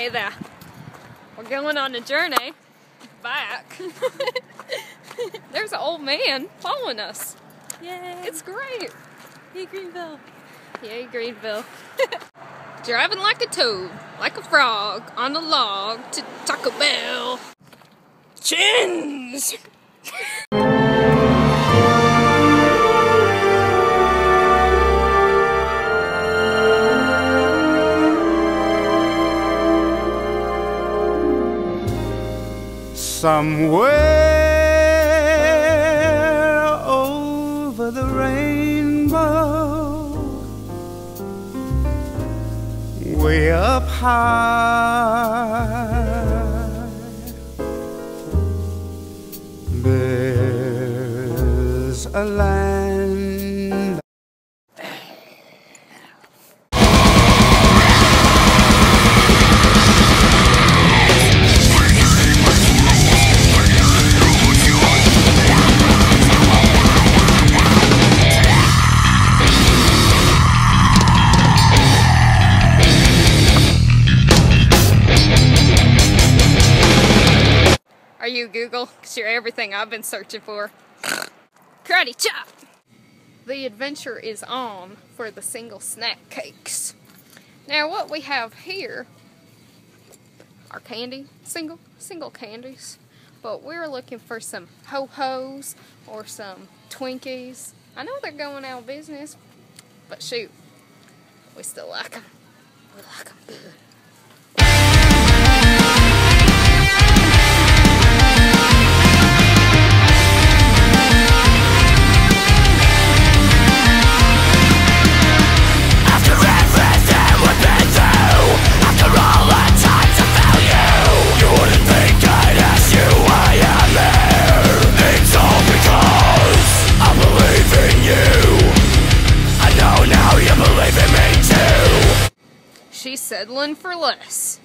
Hey there. We're going on a journey back. There's an old man following us. Yay! It's great. Yay, Greenville. Yay, Greenville. Driving like a toad, like a frog, on a log to Taco Bell. Chins! Somewhere over the rainbow, way up high, there's a land. Are you Google? 'Cause you're everything I've been searching for. Karate chop! The adventure is on for the single snack cakes. Now what we have here are candy, single candies. But we're looking for some ho-hos or some Twinkies. I know they're going out of business, but shoot, we still like them. We like them good. She's settling for less.